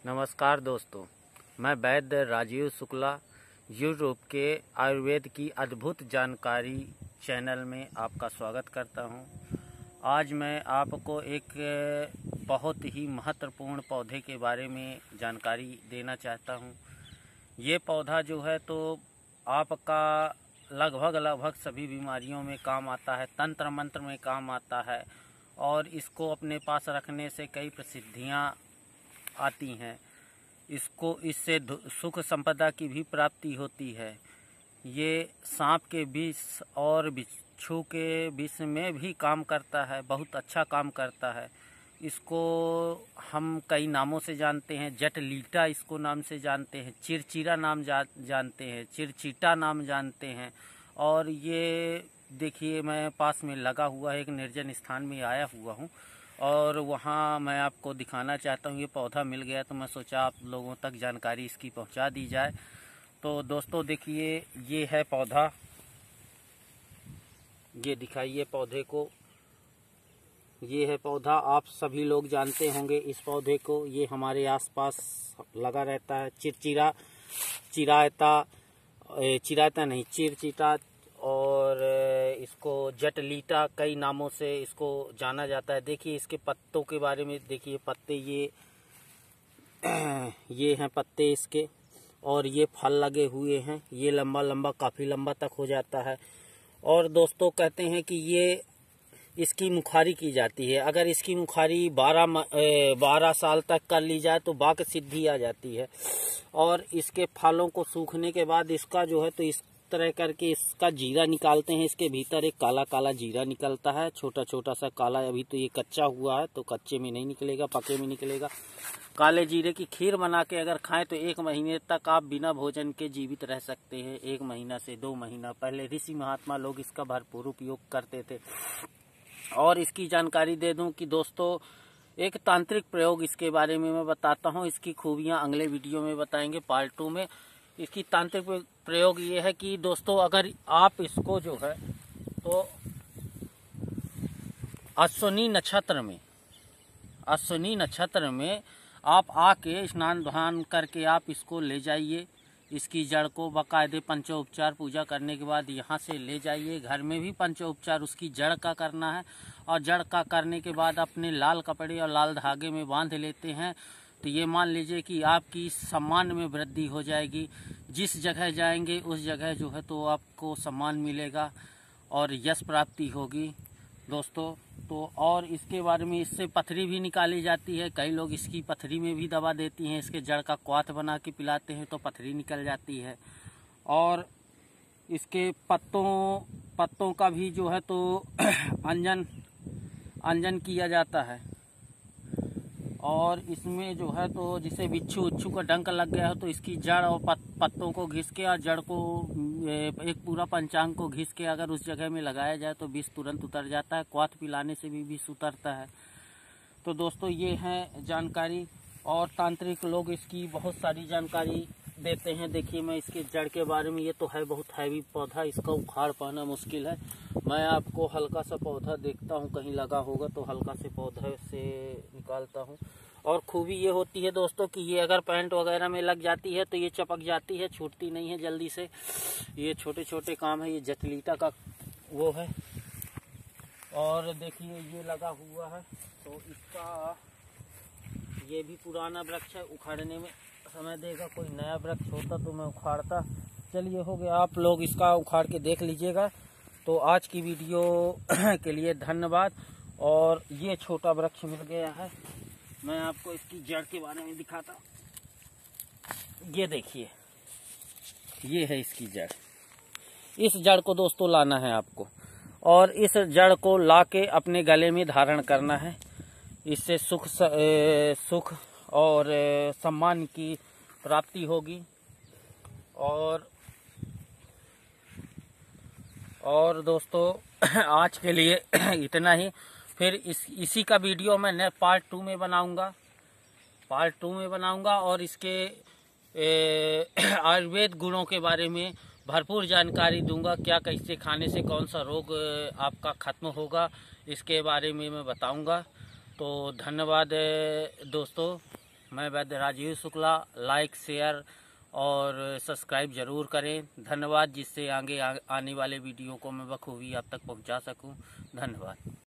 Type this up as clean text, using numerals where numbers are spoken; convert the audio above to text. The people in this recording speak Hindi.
नमस्कार दोस्तों, मैं वैद्य राजीव शुक्ला यूट्यूब के आयुर्वेद की अद्भुत जानकारी चैनल में आपका स्वागत करता हूं। आज मैं आपको एक बहुत ही महत्वपूर्ण पौधे के बारे में जानकारी देना चाहता हूं। ये पौधा जो है तो आपका लगभग सभी बीमारियों में काम आता है, तंत्र मंत्र में काम आता है और इसको अपने पास रखने से कई प्रसिद्धियां आती हैं। इससे सुख संपदा की भी प्राप्ति होती है। ये सांप के विष और बिच्छू के विष में भी काम करता है, बहुत अच्छा काम करता है। इसको हम कई नामों से जानते हैं। जटलीटा इसको नाम से जानते हैं, चिरचिरा नाम जानते हैं, चिरचीटा नाम जानते हैं। और ये देखिए, मैं पास में लगा हुआ है, एक निर्जन स्थान में आया हुआ हूँ और वहाँ मैं आपको दिखाना चाहता हूँ। ये पौधा मिल गया तो मैं सोचा आप लोगों तक जानकारी इसकी पहुँचा दी जाए। तो दोस्तों देखिए, ये है पौधा, ये दिखाइए पौधे को। ये है पौधा, आप सभी लोग जानते होंगे इस पौधे को। ये हमारे आसपास लगा रहता है। चिरचीटा और इसको जटलीटा कई नामों से इसको जाना जाता है। देखिए इसके पत्तों के बारे में, देखिए पत्ते ये हैं पत्ते इसके, और ये फल लगे हुए हैं। ये लंबा काफ़ी लंबा तक हो जाता है। और दोस्तों कहते हैं कि ये इसकी मुखारी की जाती है। अगर इसकी मुखारी 12 साल तक कर ली जाए तो वाक सिद्धि आ जाती है। और इसके फलों को सूखने के बाद इसका जो है तो इस तरह करके इसका जीरा निकालते हैं। इसके भीतर एक काला काला जीरा निकलता है, छोटा सा काला। अभी तो ये कच्चा हुआ है तो कच्चे में नहीं निकलेगा, पके में निकलेगा। काले जीरे की खीर बना के अगर खाएं तो 1 महीने तक आप बिना भोजन के जीवित रह सकते हैं। 1 महीना से 2 महीना पहले ऋषि महात्मा लोग इसका भरपूर उपयोग करते थे। और इसकी जानकारी दे दूं कि दोस्तों, एक तांत्रिक प्रयोग इसके बारे में मैं बताता हूं। इसकी खूबियां अगले वीडियो में बताएंगे, पार्ट 2 में। इसकी तांत्रिक प्रयोग ये है कि दोस्तों, अगर आप इसको जो है तो अश्विनी नक्षत्र में आप आके स्नान ध्यान करके आप इसको ले जाइए। इसकी जड़ को बाकायदे पंचोपचार पूजा करने के बाद यहाँ से ले जाइए। घर में भी पंचोपचार उसकी जड़ का करना है। और जड़ का करने के बाद अपने लाल कपड़े और लाल धागे में बांध लेते हैं तो ये मान लीजिए कि आपकी सम्मान में वृद्धि हो जाएगी। जिस जगह जाएंगे उस जगह जो है तो आपको सम्मान मिलेगा और यश प्राप्ति होगी दोस्तों। तो और इसके बारे में, इससे पथरी भी निकाली जाती है। कई लोग इसकी पथरी में भी दवा देती हैं। इसके जड़ का क्वाथ बना के पिलाते हैं तो पथरी निकल जाती है। और इसके पत्तों का भी जो है तो अंजन किया जाता है। और इसमें जो है तो जिसे बिच्छू का डंक लग गया हो तो इसकी जड़ और पत्तों को घिस के और जड़ को एक पूरा पंचांग को घिस के अगर उस जगह में लगाया जाए तो विष तुरंत उतर जाता है। क्वाथ पिलाने से भी विष उतरता है। तो दोस्तों ये है जानकारी। और तांत्रिक लोग इसकी बहुत सारी जानकारी देते हैं। देखिए मैं इसके जड़ के बारे में, ये तो है बहुत हैवी पौधा, इसका उखाड़ पाना मुश्किल है। मैं आपको हल्का सा पौधा देखता हूँ, कहीं लगा होगा तो हल्का से पौधे से निकालता हूँ। और खूबी ये होती है दोस्तों कि ये अगर पैंट वगैरह में लग जाती है तो ये चपक जाती है, छूटती नहीं है जल्दी से। ये छोटे काम है। ये जटलीटा का वो है। और देखिए ये लगा हुआ है तो इसका, ये भी पुराना वृक्ष है, उखाड़ने में समय देगा। कोई नया वृक्ष होता तो मैं उखाड़ता। चलिए हो गया, आप लोग इसका उखाड़ के देख लीजिएगा। तो आज की वीडियो के लिए धन्यवाद। और ये छोटा वृक्ष मिल गया है, मैं आपको इसकी जड़ के बारे में दिखाता। ये देखिए, ये है इसकी जड़। इस जड़ को दोस्तों लाना है आपको और इस जड़ को लाके अपने गले में धारण करना है। इससे सुख और सम्मान की प्राप्ति होगी। और दोस्तों आज के लिए इतना ही। फिर इसी का वीडियो मैं पार्ट 2 में बनाऊंगा और इसके आयुर्वेद गुणों के बारे में भरपूर जानकारी दूंगा। क्या कैसे खाने से कौन सा रोग आपका खत्म होगा, इसके बारे में मैं बताऊंगा। तो धन्यवाद दोस्तों। मैं वैद्य राजीव शुक्ला। लाइक, शेयर और सब्सक्राइब जरूर करें। धन्यवाद, जिससे आगे आने वाले वीडियो को मैं बखूबी आप तक पहुंचा सकूं। धन्यवाद।